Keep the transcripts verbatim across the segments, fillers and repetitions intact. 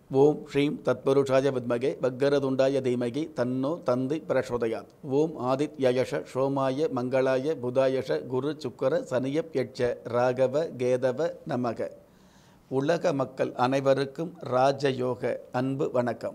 ஓம் ஸ்ரீம் தத்புருஷாய வித்மகே வக்கரதுண்டாய தீமகி தன்னோ தந்தி பிரசோதயாத். ஓம் ஆதித்யயஷ சோமாய மங்களாய புதாயஷ குரு சுக்கர சனியப் யட்ச ராகவ கேதவ நமக. உலக மக்கள் அனைவருக்கும் ராஜயோக அன்பு வணக்கம்.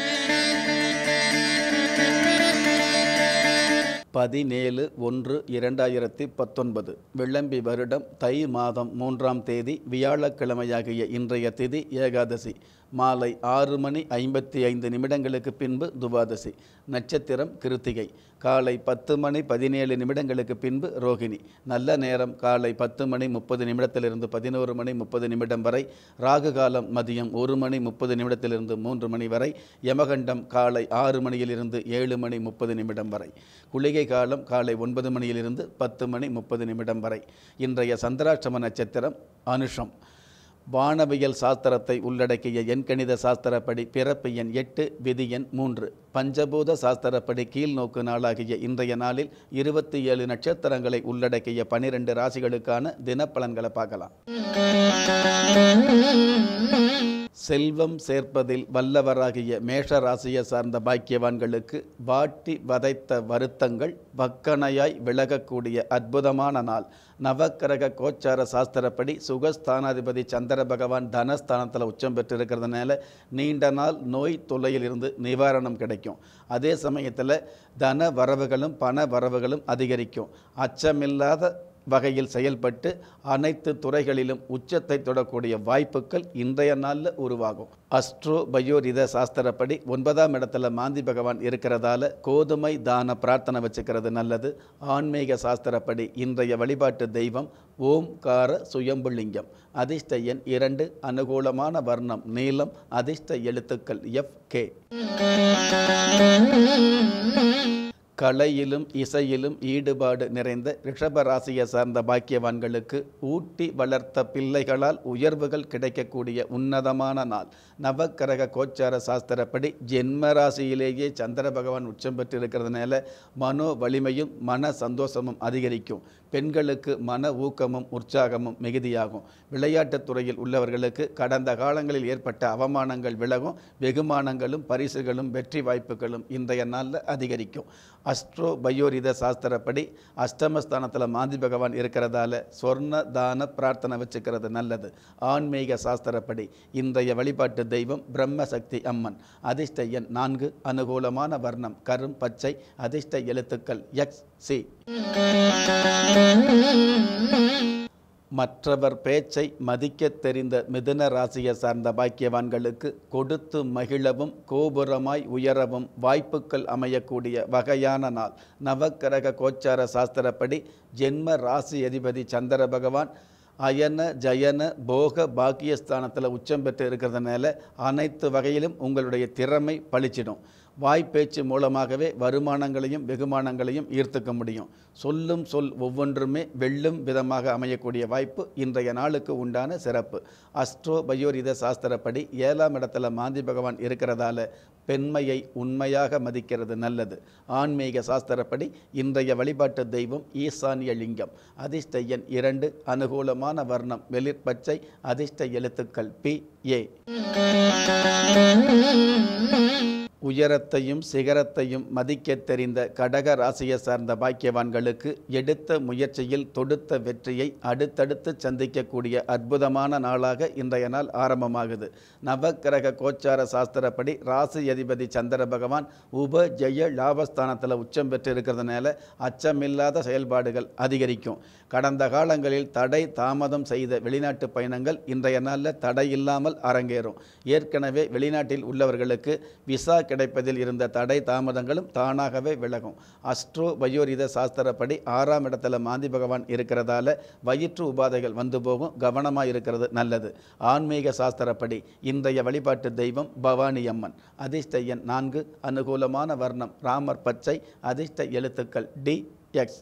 பதினேழு ஒன்று இரண்டாயிரத்தி பத்தொன்பது விளம்பி வருடம் தை மாதம் மூன்றாம் தேதி வியாழக்கிழமையாகிய இன்றைய திதி ஏகாதசி. மாலை ஆறு மணி ஐம்பத்தி ஐந்து நிமிடங்களுக்கு பின்பு துவாதசி. நட்சத்திரம் கிருத்திகை. காலை பத்து மணி பதினேழு நிமிடங்களுக்கு பின்பு ரோகிணி. நல்ல நேரம் காலை பத்து மணி முப்பது நிமிடத்திலிருந்து பதினோரு மணி முப்பது நிமிடம் வரை. ராகு காலம் மதியம் ஒரு மணி முப்பது நிமிடத்திலிருந்து மூன்று மணி வரை. யமகண்டம் காலை ஆறு மணியிலிருந்து ஏழு மணி முப்பது நிமிடம் வரை. குளிகை காலம் காலை ஒன்பது மணியிலிருந்து பத்து மணி முப்பது நிமிடம் வரை. இன்றைய சந்திராஷ்டம நட்சத்திரம் அனுஷம். வானவியல் சாஸ்திரத்தை உள்ளடக்கிய எண்கணித சாஸ்திரப்படி பிறப்பு எண் எட்டு, விதி எண் மூன்று. பஞ்சபூத சாஸ்திரப்படி கீழ்நோக்கு நாளாகிய இன்றைய நாளில் இருபத்தி ஏழு நட்சத்திரங்களை உள்ளடக்கிய பனிரெண்டு ராசிகளுக்கான தினப்பலன்களை பார்க்கலாம். செல்வம் சேர்ப்பதில் வல்லவராகிய மேஷ ராசியை சார்ந்த பாக்கியவான்களுக்கு வாட்டி வதைத்த வருத்தங்கள் வக்கணையாய் விலகக்கூடிய அற்புதமான நாள். நவக்கிரக கோச்சார சாஸ்திரப்படி சுகஸ்தானாதிபதி சந்திர பகவான் தனஸ்தானத்தில் உச்சம் பெற்றிருக்கிறதுனால நீண்ட நாள் நோய் தொல்லையிலிருந்து நிவாரணம் கிடைக்கும். அதே சமயத்தில் தன வரவுகளும் பண வரவுகளும் அதிகரிக்கும். அச்சமில்லாத வகையில் செயல்பட்டு அனைத்து துறைகளிலும் உச்சத்தை தொடக்கூடிய வாய்ப்புகள் இன்றைய நாளில் உருவாகும். அஸ்ட்ரோ பயோரித சாஸ்திரப்படி ஒன்பதாம் இடத்துல மாந்தி பகவான் இருக்கிறதால கோதுமை தான பிரார்த்தனை வச்சுக்கிறது நல்லது. ஆன்மீக சாஸ்திரப்படி இன்றைய வழிபாட்டு தெய்வம் ஓம்கார சுயம்புலிங்கம். அதிர்ஷ்ட எண் இரண்டு. அனுகூலமான வர்ணம் நீலம். அதிர்ஷ்ட எழுத்துக்கள் எஃப் கே. கலையிலும் இசையிலும் ஈடுபாடு நிறைந்த ரிஷப ராசியை சார்ந்த பாக்கியவான்களுக்கு ஊட்டி வளர்த்த பிள்ளைகளால் உயர்வுகள் கிடைக்கக்கூடிய உன்னதமான நாள். நவக்கிரக கோச்சார சாஸ்திரப்படி ஜென்ம ராசியிலேயே சந்திர பகவான் உச்சம் பெற்றிருக்கிறதுனால மனோ வலிமையும் மன சந்தோஷமும் அதிகரிக்கும். பெண்களுக்கு மன ஊக்கமும் உற்சாகமும் மிகுதியாகும். விளையாட்டுத் துறையில் உள்ளவர்களுக்கு கடந்த காலங்களில் ஏற்பட்ட அவமானங்கள் விலகும். வெகுமானங்களும் பரிசுகளும் வெற்றி வாய்ப்புகளும் இன்றைய நாளில் அதிகரிக்கும். அஸ்ட்ரோ பயோரித சாஸ்திரப்படி அஷ்டமஸ்தானத்தில் மாந்தி பகவான் இருக்கிறதால சொர்ண தான பிரார்த்தனை வச்சுக்கிறது நல்லது. ஆன்மீக சாஸ்திரப்படி இன்றைய வழிபாட்டு தெய்வம் பிரம்மசக்தி அம்மன். அதிர்ஷ்ட எண் நான்கு. அனுகூலமான வர்ணம் கரும் பச்சை. அதிர்ஷ்ட எழுத்துக்கள் எக்ஸ் சி. மற்றவர் பேச்சை மதிக்க தெரிந்த மிதுன ராசியை சார்ந்த பாக்கியவான்களுக்கு கொடுத்து மகிழவும் கோபுரமாய் உயரவும் வாய்ப்புகள் அமையக்கூடிய வகையான நாள். நவக்கிரக கோச்சார சாஸ்திரப்படி ஜென்ம ராசி அதிபதி சந்திர பகவான் அயன ஜயன போக பாக்கியஸ்தானத்தில் உச்சம் பெற்று இருக்கிறதுனால அனைத்து வகையிலும் உங்களுடைய திறமை பளிச்சிடும். வாய்ப்பேச்சு மூலமாகவே வருமானங்களையும் வெகுமானங்களையும் ஈர்த்துக்க முடியும். சொல்லும் சொல் ஒவ்வொன்றுமே வெல்லும் விதமாக அமையக்கூடிய வாய்ப்பு இன்றைய நாளுக்கு உண்டான சிறப்பு. அஸ்ட்ரோ பயோரித சாஸ்திரப்படி ஏழாம் இடத்துல மாந்தி பகவான் இருக்கிறதால பெண்மையை உண்மையாக மதிக்கிறது நல்லது. ஆன்மீக சாஸ்திரப்படி இன்றைய வழிபாட்டு தெய்வம் ஈசானிய லிங்கம். அதிர்ஷ்ட எண் இரண்டு. அனுகூலமான வர்ணம் வெளிர் பச்சை. அதிர்ஷ்ட எழுத்துக்கள் பி ஏ. உயரத்தையும் சிகரத்தையும் மதிக்க தெரிந்த கடக ராசியை சார்ந்த பாக்கியவான்களுக்கு எடுத்த முயற்சியில் தொடுத்த வெற்றியை அடுத்தடுத்து சந்திக்கக்கூடிய அற்புதமான நாளாக இன்றைய நாள் ஆரம்பமாகுது. நவக்கிரக கோச்சார சாஸ்திரப்படி ராசி அதிபதி சந்திர பகவான் உப ஜெய லாபஸ்தானத்தில் உச்சம் பெற்று இருக்கிறதுனால அச்சமில்லாத செயல்பாடுகள் அதிகரிக்கும். கடந்த காலங்களில் தடை தாமதம் செய்த வெளிநாட்டு பயணங்கள் இன்றைய நாளில் தடை இல்லாமல் அரங்கேறும். ஏற்கனவே வெளிநாட்டில் உள்ளவர்களுக்கு விசா கிடைப்பதில் இருந்த தடை தாமதங்களும் தானாகவே விலகும். அஸ்ட்ரோ பயோரித சாஸ்திரப்படி ஆறாம் இடத்துல மாந்தி பகவான் இருக்கிறதால வயிற்று உபாதைகள் வந்து போகும். கவனமாக இருக்கிறது நல்லது. ஆன்மீக சாஸ்திரப்படி இன்றைய வழிபாட்டு தெய்வம் பவானி அம்மன். அதிர்ஷ்ட எண் நான்கு. அனுகூலமான வர்ணம் ராமர் பச்சை. அதிர்ஷ்ட எழுத்துக்கள் டி எக்ஸ்.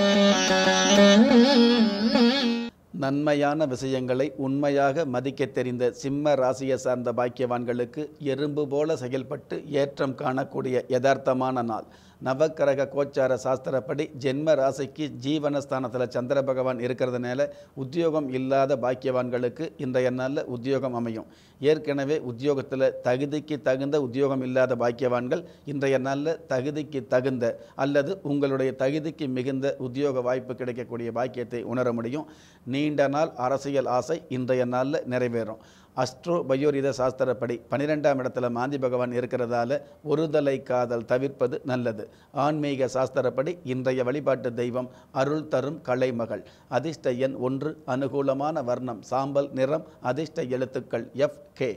நன்மையான விஷயங்களை உண்மையாக மதிக்க தெரிந்த சிம்ம ராசியை சார்ந்த பாக்கியவான்களுக்கு எறும்பு போல செயல்பட்டு ஏற்றம் காணக்கூடிய யதார்த்தமான நாள். நவக்கிரக கோச்சார சாஸ்திரப்படி ஜென்ம ராசிக்கு ஜீவனஸ்தானத்தில் சந்திர பகவான் இருக்கிறதுனால உத்தியோகம் இல்லாத பாக்கியவான்களுக்கு இன்றைய நாளில் உத்தியோகம் அமையும். ஏற்கனவே உத்தியோகத்தில் தகுதிக்கு தகுந்த உத்தியோகம் இல்லாத பாக்கியவான்கள் இன்றைய நாளில் தகுதிக்கு தகுந்த அல்லது உங்களுடைய தகுதிக்கு மிகுந்த உத்தியோக வாய்ப்பு கிடைக்கக்கூடிய பாக்கியத்தை உணர முடியும். நீண்ட நாள் அரசியல் ஆசை இன்றைய நாளில் நிறைவேறும். அஸ்ட்ரோ பயோரித சாஸ்திரப்படி பன்னிரெண்டாம் இடத்துல மாந்தி பகவான் இருக்கிறதால ஒருதலை காதல் தவிர்ப்பது நல்லது. ஆன்மீக சாஸ்திரப்படி இன்றைய வழிபாட்டு தெய்வம் அருள் தரும் கலைமகள். அதிர்ஷ்ட எண் ஒன்று. அனுகூலமான வர்ணம் சாம்பல் நிறம். அதிர்ஷ்ட எழுத்துக்கள் எஃப் கே.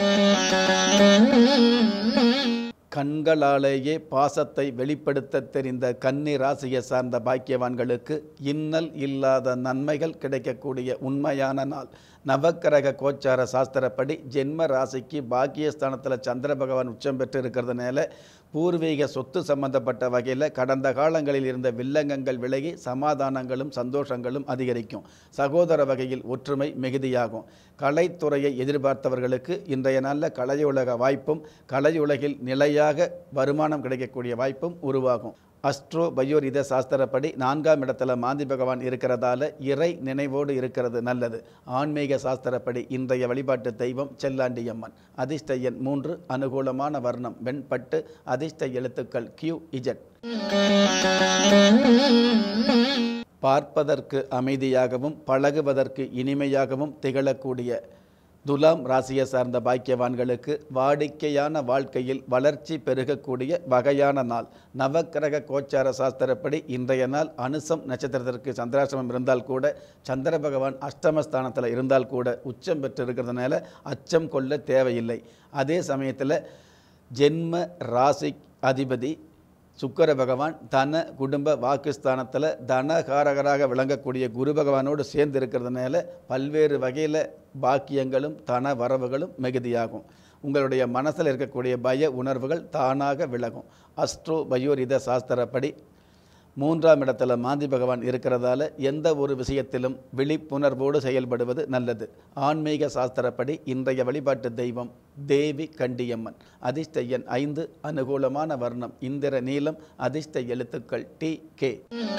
கண்களாலேயே பாசத்தை வெளிப்படுத்த தெரிந்த கன்னி ராசியை சார்ந்த பாக்கியவான்களுக்கு இன்னல் இல்லாத நன்மைகள் கிடைக்கக்கூடிய உண்மையான நாள். நவக்கிரக கோச்சார சாஸ்திரப்படி ஜென்ம ராசிக்கு பாக்கியஸ்தானத்தில் சந்திர பகவான் உச்சம் பெற்று இருக்கிறதுனால பூர்வீக சொத்து சம்பந்தப்பட்ட வகையில் கடந்த காலங்களில் இருந்த வில்லங்கங்கள் விலகி சமாதானங்களும் சந்தோஷங்களும் அதிகரிக்கும். சகோதர வகையில் ஒற்றுமை மிகுதியாகும். கலைத்துறையை எதிர்பார்த்தவர்களுக்கு இன்றைய நாளில் கலையுலக வாய்ப்பும் கலையுலகில் நிலையாக வருமானம் கிடைக்கக்கூடிய வாய்ப்பும் உருவாகும். அஸ்ட்ரோ பயோரித சாஸ்திரப்படி நான்காம் இடத்துல மாந்தி பகவான் இருக்கிறதால இறை நினைவோடு இருக்கிறது நல்லது. ஆன்மீக சாஸ்திரப்படி இன்றைய வழிபாட்டு தெய்வம் செல்லாண்டியம்மன். அதிர்ஷ்ட எண் மூன்று. அனுகூலமான வர்ணம் வெண்பட்டு. அதிர்ஷ்ட எழுத்துக்கள் கியூ இஜட். பார்ப்பதற்கு அமைதியாகவும் பழகுவதற்கு இனிமையாகவும் திகழக்கூடிய துலாம் ராசியை சார்ந்த பாக்கியவான்களுக்கு வாடிக்கையான வாழ்க்கையில் வளர்ச்சி பெருகக்கூடிய வகையான நாள். நவக்கிரக கோச்சார சாஸ்திரப்படி இன்றைய நாள் அனுசம் நட்சத்திரத்திற்கு சந்திராசிரமம் இருந்தால் கூட சந்திர பகவான் அஷ்டமஸ்தானத்தில் இருந்தால் கூட உச்சம் பெற்று இருக்கிறதுனால அச்சம் கொள்ள தேவையில்லை. அதே சமயத்தில் ஜென்ம ராசி அதிபதி சுக்கிர பகவான் தன குடும்ப வாக்குஸ்தானத்தில் தனகாரகராக விளங்கக்கூடிய குரு பகவானோடு சேர்ந்து இருக்கிறதுனால பல்வேறு வகையில் பாக்கியங்களும் தன வரவுகளும் மிகுதியாகும். உங்களுடைய மனசில் இருக்கக்கூடிய பய உணர்வுகள் தானாக விலகும். அஸ்ட்ரோ பயோரித சாஸ்திரப்படி மூன்றாம் இடத்துல மாந்தி பகவான் இருக்கிறதால எந்த ஒரு விஷயத்திலும் விழிப்புணர்வோடு செயல்படுவது நல்லது. ஆன்மீக சாஸ்திரப்படி இன்றைய வழிபாட்டு தெய்வம் தேவி கண்டியம்மன். அதிர்ஷ்ட எண் ஐந்து. அனுகூலமான வர்ணம் இந்திர நீலம். அதிர்ஷ்ட எழுத்துக்கள் டி கே.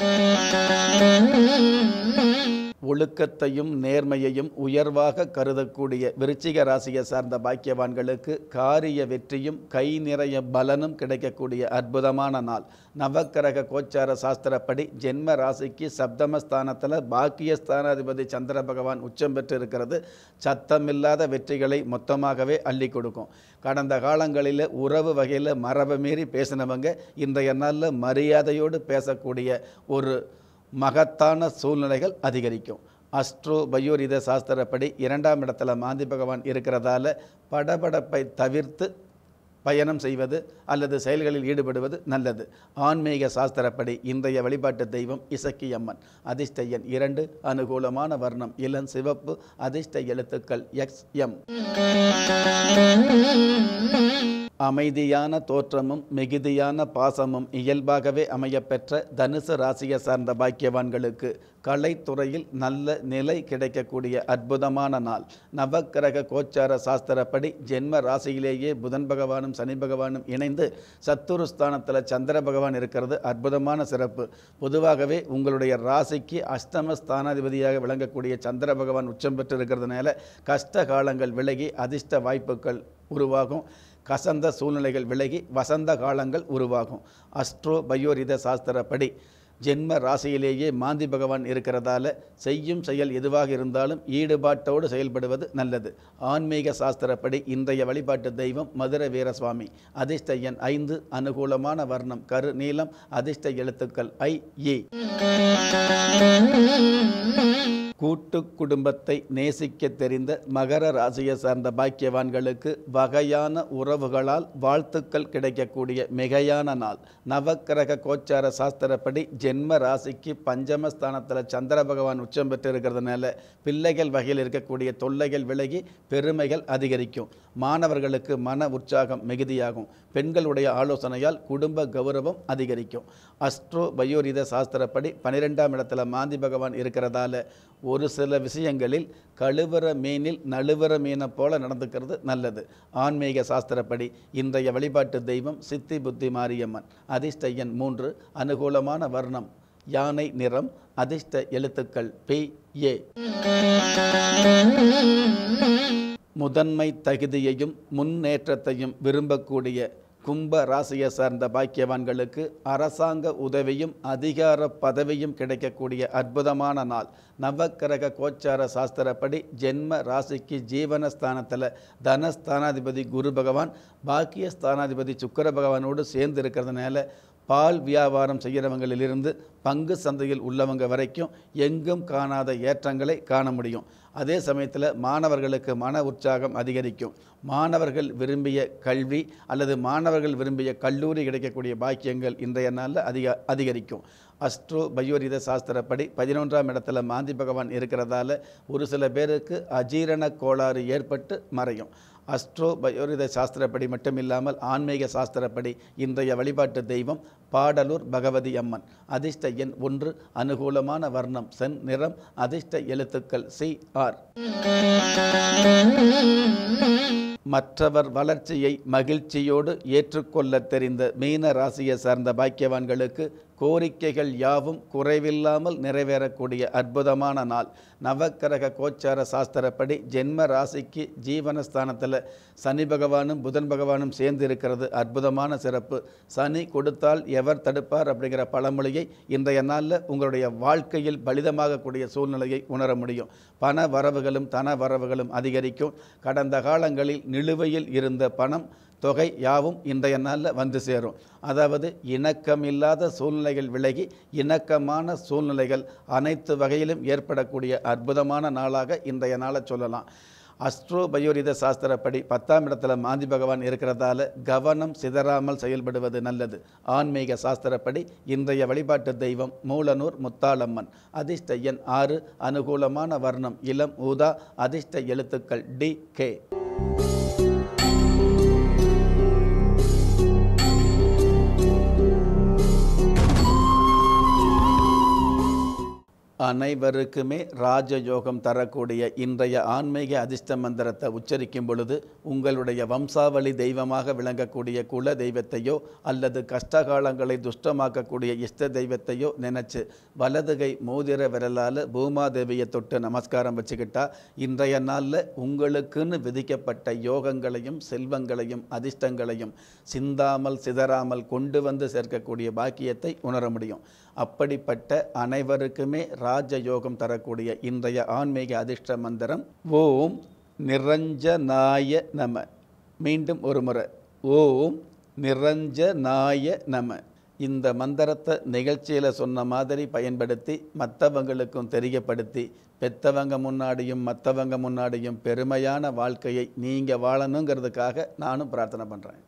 ஒழுக்கத்தையும் நேர்மையையும் உயர்வாக கருதக்கூடிய விருச்சிக ராசியை சார்ந்த பாக்கியவான்களுக்கு காரிய வெற்றியும் கை நிறைய பலனும் கிடைக்கக்கூடிய அற்புதமான நாள். நவக்கிரக கோச்சார சாஸ்திரப்படி ஜென்ம ராசிக்கு சப்தமஸ்தானத்தில் பாக்கியஸ்தானாதிபதி சந்திர பகவான் உச்சம் பெற்று இருக்கிறது சத்தமில்லாத வெற்றிகளை மொத்தமாகவே அள்ளி கொடுக்கும். கடந்த காலங்களில் உறவு வகையில் மரபை மீறி பேசினவங்க இன்றைய நாளில் மரியாதையோடு பேசக்கூடிய ஒரு மகத்தான சூழ்நிலைகள் அதிகரிக்கும். அஸ்ட்ரோ பயோரித சாஸ்திரப்படி இரண்டாம் இடத்துல மாந்தி பகவான் இருக்கிறதால படபடப்பை தவிர்த்து பயணம் செய்வது அல்லது செயல்களில் ஈடுபடுவது நல்லது. ஆன்மீக சாஸ்திரப்படி இன்றைய வழிபாட்டு தெய்வம் இசக்கி அம்மன். அதிர்ஷ்ட எண் இரண்டு. அனுகூலமான வர்ணம் இளம் சிவப்பு. அதிர்ஷ்ட எழுத்துக்கள் எக்ஸ் எம். அமைதியான தோற்றமும் மிகுதியான பாசமும் இயல்பாகவே அமையப்பெற்ற தனுசு ராசியை சார்ந்த பாக்கியவான்களுக்கு கலைத்துறையில் நல்ல நிலை கிடைக்கக்கூடிய அற்புதமான நாள். நவக்கிரக கோச்சார சாஸ்திரப்படி ஜென்ம ராசியிலேயே புதன் பகவானும் சனி பகவானும் இணைந்து சத்துருஸ்தானத்தில் சந்திர பகவான் இருக்கிறது அற்புதமான சிறப்பு. பொதுவாகவே உங்களுடைய ராசிக்கு அஷ்டம ஸ்தானாதிபதியாக விளங்கக்கூடிய சந்திர பகவான் உச்சம் பெற்று இருக்கிறதுனால கஷ்ட காலங்கள் விலகி அதிர்ஷ்ட வாய்ப்புகள் உருவாகும். கசந்த சூழ்நிலைகள் விலகி வசந்த காலங்கள் உருவாகும். அஸ்ட்ரோ பயோரித சாஸ்திரப்படி ஜென்ம ராசியிலேயே மாந்தி பகவான் இருக்கிறதால செய்யும் செயல் எதுவாக இருந்தாலும் ஈடுபாட்டோடு செயல்படுவது நல்லது. ஆன்மீக சாஸ்திரப்படி இன்றைய வழிபாட்டு தெய்வம் மதுர வீரசுவாமி. அதிர்ஷ்ட எண் ஐந்து. அனுகூலமான வர்ணம் கரு நீலம். அதிர்ஷ்ட எழுத்துக்கள் ஐ ஏ. கூட்டு குடும்பத்தை நேசிக்க தெரிந்த மகர ராசியை சார்ந்த பாக்கியவான்களுக்கு வகையான உறவுகளால் வாழ்த்துக்கள் கிடைக்கக்கூடிய மிகையான நாள். நவக்கிரக கோச்சார சாஸ்திரப்படி ஜென்ம ராசிக்கு பஞ்சமஸ்தானத்தில் சந்திர பகவான் உச்சம் பெற்று இருக்கிறதுனால பிள்ளைகள் வகையில் இருக்கக்கூடிய தொல்லைகள் விலகி பெருமைகள் அதிகரிக்கும். மாணவர்களுக்கு மன உற்சாகம் மிகுதியாகும். பெண்களுடைய ஆலோசனையால் குடும்ப கௌரவம் அதிகரிக்கும். அஸ்ட்ரோ பயோரித சாஸ்திரப்படி பன்னிரெண்டாம் இடத்துல மாந்தி பகவான் இருக்கிறதால ஒரு சில விஷயங்களில் கழுவற மீனில் நழுவற மீனை போல நடந்துக்கிறது நல்லது. ஆன்மீக சாஸ்திரப்படி இன்றைய வழிபாட்டு தெய்வம் சித்தி புத்தி மாரியம்மன். அதிர்ஷ்ட எண் மூன்று. அனுகூலமான வர்ணம் யானை நிறம். அதிர்ஷ்ட எழுத்துக்கள் பி ஏ. முதன்மை தகுதியையும் முன்னேற்றத்தையும் விரும்பக்கூடிய கும்ப ராசியை சார்ந்த பாக்கியவான்களுக்கு அரசாங்க உதவியும் அதிகார பதவியும் கிடைக்கக்கூடிய அற்புதமான நாள். நவக்கிரக கோச்சார சாஸ்திரப்படி ஜென்ம ராசிக்கு ஜீவனஸ்தானத்தில் தனஸ்தானாதிபதி குரு பகவான் பாக்கியஸ்தானாதிபதி சுக்கிர பகவானோடு சேர்ந்து இருக்கிறதுனால பால் வியாபாரம் செய்கிறவங்களிலிருந்து பங்கு சந்தையில் உள்ளவங்க வரைக்கும் எங்கும் காணாத ஏற்றங்களை காண முடியும். அதே சமயத்தில் மாணவர்களுக்கு மன உற்சாகம் அதிகரிக்கும். மாணவர்கள் விரும்பிய கல்வி அல்லது மாணவர்கள் விரும்பிய கல்லூரி கிடைக்கக்கூடிய பாக்கியங்கள் இன்றைய நாளில் அதிக அதிகரிக்கும். அஸ்ட்ரோ பயோரித சாஸ்திரப்படி பதினொன்றாம் இடத்துல மாந்தி பகவான் இருக்கிறதால ஒரு சில பேருக்கு அஜீரண கோளாறு ஏற்பட்டு மறையும். அஸ்ட்ரோ பயோரித சாஸ்திரப்படி மட்டும் இல்லாமல் ஆன்மீக சாஸ்திரப்படி இன்றைய வழிபாட்டு தெய்வம் பாடலூர் பகவதி அம்மன். அதிர்ஷ்ட எண் ஒன்று. அனுகூலமான வர்ணம் சென் நிறம். அதிர்ஷ்ட எழுத்துக்கள் சி ஆர். மற்றவர் வளர்ச்சியை மகிழ்ச்சியோடு ஏற்றுக்கொள்ள தெரிந்த மீன ராசியை சார்ந்த பாக்கியவான்களுக்கு கோரிக்கைகள் யாவும் குறைவில்லாமல் நிறைவேறக்கூடிய அற்புதமான நாள். நவக்கிரக கோச்சார சாஸ்திரப்படி ஜென்ம ராசிக்கு ஜீவனஸ்தானத்தில் சனி பகவானும் புதன் பகவானும் சேர்ந்து இருக்கிறது அற்புதமான சிறப்பு. சனி கொடுத்தால் எவர் தடுப்பார் அப்படிங்கிற பழமொழியை இன்றைய நாளில் உங்களுடைய வாழ்க்கையில் பலிதமாகக்கூடிய சூழ்நிலையை உணர முடியும். பண வரவுகளும் தன வரவுகளும் அதிகரிக்கும். கடந்த காலங்களில் நிலுவையில் இருந்த பணம் தொகை யாவும் இன்றைய நாளில் வந்து சேரும். அதாவது இணக்கமில்லாத சூழ்நிலைகள் விலகி இணக்கமான சூழ்நிலைகள் அனைத்து வகையிலும் ஏற்படக்கூடிய அற்புதமான நாளாக இன்றைய நாளை சொல்லலாம். அஸ்ட்ரோ பயோரித சாஸ்திரப்படி பத்தாம் இடத்துல மாந்தி பகவான் இருக்கிறதால கவனம் சிதறாமல் செயல்படுவது நல்லது. ஆன்மீக சாஸ்திரப்படி இன்றைய வழிபாட்டு தெய்வம் மூலனூர் முத்தாளம்மன். அதிர்ஷ்ட எண் ஆறு. அனுகூலமான வர்ணம் இளம் ஊதா. அதிர்ஷ்ட எழுத்துக்கள் டி கே. அனைவருக்குமே ராஜயோகம் தரக்கூடிய இன்றைய ஆன்மீக அதிர்ஷ்ட மந்திரத்தை உச்சரிக்கும் பொழுது உங்களுடைய வம்சாவளி தெய்வமாக விளங்கக்கூடிய குல தெய்வத்தையோ அல்லது கஷ்டகாலங்களை துஷ்டமாக்கக்கூடிய இஷ்ட தெய்வத்தையோ நினச்சி வலதுகை மோதிர விரலால் பூமாதேவியை தொட்டு நமஸ்காரம் வச்சுக்கிட்டா இன்றைய நாளில் உங்களுக்குன்னு விதிக்கப்பட்ட யோகங்களையும் செல்வங்களையும் அதிர்ஷ்டங்களையும் சிந்தாமல் சிதறாமல் கொண்டு வந்து சேர்க்கக்கூடிய பாக்கியத்தை உணர முடியும். அப்படிப்பட்ட அனைவருக்குமே ராஜயோகம் தரக்கூடிய இன்றைய ஆன்மீக அதிர்ஷ்ட மந்திரம் ஓம் நிரஞ்சனாய நம. மீண்டும் ஒரு முறை ஓம் நிரஞ்சனாய நம. இந்த மந்திரத்தை நிகழ்ச்சியில் சொன்ன மாதிரி பயன்படுத்தி மற்றவங்களுக்கும் தெரியப்படுத்தி பெற்றவங்க முன்னாடியும் மற்றவங்க முன்னாடியும் பெருமையான வாழ்க்கையை நீங்கள் வாழணுங்கிறதுக்காக நானும் பிரார்த்தனை பண்ணுறேன்.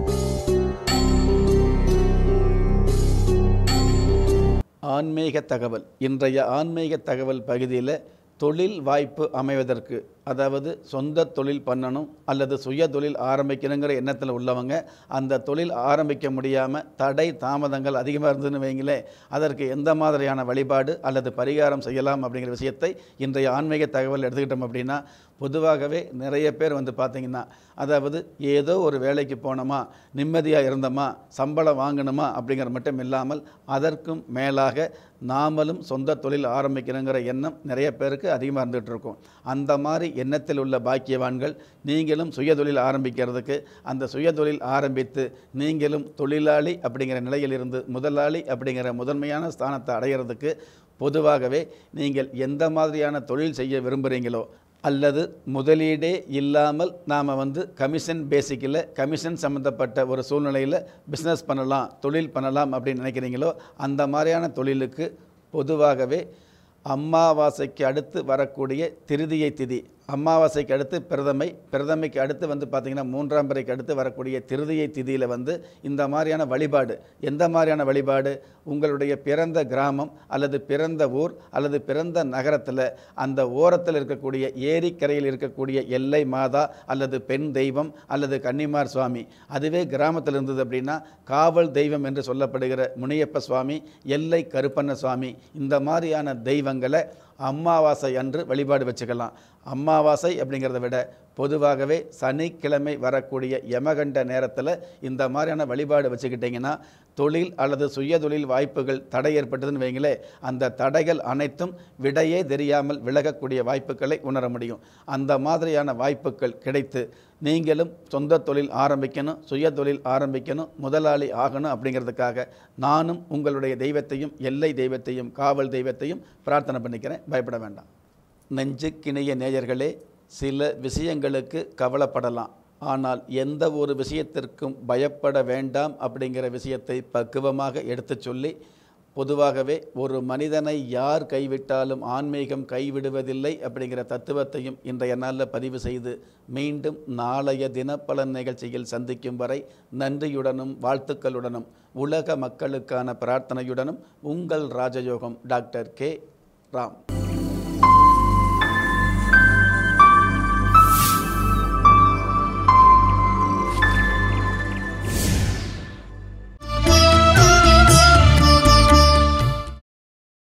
ஆன்மீக தகவல். இன்றைய ஆன்மீக தகவல் பகுதியில் தொழில் வாய்ப்பு அமைவதற்கு, அதாவது சொந்த தொழில் பண்ணணும் அல்லது சுய தொழில் ஆரம்பிக்கணுங்கிற எண்ணத்தில் உள்ளவங்க அந்த தொழில் ஆரம்பிக்க முடியாமல் தடை தாமதங்கள் அதிகமாக இருந்ததுன்னு வைங்களே, அதற்கு எந்த மாதிரியான வழிபாடு அல்லது பரிகாரம் செய்யலாம் அப்படிங்கிற விஷயத்தை இன்றைய ஆன்மீக தகவல் எடுத்துக்கிட்டோம் அப்படின்னா, பொதுவாகவே நிறைய பேர் வந்து பார்த்திங்கன்னா, அதாவது ஏதோ ஒரு வேலைக்கு போனோமா, நிம்மதியாக இருந்தோமா, சம்பளம் வாங்கணுமா அப்படிங்கிற மட்டும் இல்லாமல் அதற்கும் மேலாக நாமளும் சொந்த தொழில் ஆரம்பிக்கணுங்கிற எண்ணம் நிறைய பேருக்கு அதிகமாக இருந்துகிட்டு இருக்கும். அந்த மாதிரி எண்ணத்தில் உள்ள பாக்கியவான்கள் நீங்களும் சுயதொழில் ஆரம்பிக்கிறதுக்கு, அந்த சுயதொழில் ஆரம்பித்து நீங்களும் தொழிலாளி அப்படிங்கிற நிலையிலிருந்து முதலாளி அப்படிங்கிற முதன்மையான ஸ்தானத்தை அடைகிறதுக்கு பொதுவாகவே நீங்கள் எந்த மாதிரியான தொழில் செய்ய விரும்புகிறீங்களோ அல்லது முதலீடே இல்லாமல் நாம் வந்து கமிஷன் பேசிக்கில் கமிஷன் சம்மந்தப்பட்ட ஒரு சூழ்நிலையில் பிஸ்னஸ் பண்ணலாம், தொழில் பண்ணலாம் அப்படின்னு நினைக்கிறீங்களோ அந்த மாதிரியான தொழிலுக்கு பொதுவாகவே அமாவாசைக்கு அடுத்து வரக்கூடிய திருதியை திதி, அமாவாசைக்கு அடுத்து பிரதமை, பிரதமைக்கு அடுத்து வந்து பார்த்திங்கன்னா மூன்றாம் பிறைக்கு அடுத்து வரக்கூடிய திருதியை திதியில் வந்து இந்த மாதிரியான வழிபாடு, எந்த மாதிரியான வழிபாடு, உங்களுடைய பிறந்த கிராமம் அல்லது பிறந்த ஊர் அல்லது பிறந்த நகரத்தில் அந்த ஓரத்தில் இருக்கக்கூடிய ஏரிக்கரையில் இருக்கக்கூடிய எல்லை மாதா அல்லது பெண் தெய்வம் அல்லது கன்னிமார் சுவாமி, அதுவே கிராமத்தில் இருந்தது அப்படின்னா காவல் தெய்வம் என்று சொல்லப்படுகிற முனியப்ப சுவாமி, எல்லை கருப்பண்ண சுவாமி, இந்த மாதிரியான தெய்வங்களை அமாவாசை அன்று வழிபாடு வச்சுக்கலாம். அமாவாசை அப்படிங்கிறத விட பொதுவாகவே சனிக்கிழமை வரக்கூடிய யமகண்ட நேரத்தில் இந்த மாதிரியான வழிபாடு வச்சுக்கிட்டிங்கன்னா தொழில் அல்லது சுயதொழில் வாய்ப்புகள் தடை ஏற்பட்டதுன்னு வைங்களே, அந்த தடைகள் அனைத்தும் விடையே தெரியாமல் விலகக்கூடிய வாய்ப்புகளை உணர முடியும். அந்த மாதிரியான வாய்ப்புகள் கிடைத்து நீங்களும் சொந்த தொழில் ஆரம்பிக்கணும், சுய தொழில் ஆரம்பிக்கணும், முதலாளி ஆகணும் அப்படிங்கிறதுக்காக நானும் உங்களுடைய தெய்வத்தையும் எல்லை தெய்வத்தையும் காவல் தெய்வத்தையும் பிரார்த்தனை பண்ணிக்கிறேன். பயப்பட வேண்டாம். நெஞ்சுக்கிணைய நேயர்களே, சில விஷயங்களுக்கு கவலைப்படலாம், ஆனால் எந்த ஒரு விஷயத்திற்கும் பயப்பட வேண்டாம் அப்படிங்கிற விஷயத்தை பக்குவமாக எடுத்து சொல்லி, பொதுவாகவே ஒரு மனிதனை யார் கைவிட்டாலும் ஆன்மீகம் கைவிடுவதில்லை அப்படிங்கிற தத்துவத்தையும் இன்றைய நாளில் பதிவு செய்து மீண்டும் நாளைய தினப்பலன் நிகழ்ச்சியில் சந்திக்கும் வரை நன்றியுடனும் வாழ்த்துக்களுடனும் உலக மக்களுக்கான பிரார்த்தனையுடனும் உங்கள் ராஜயோகம் டாக்டர் கே ராம்.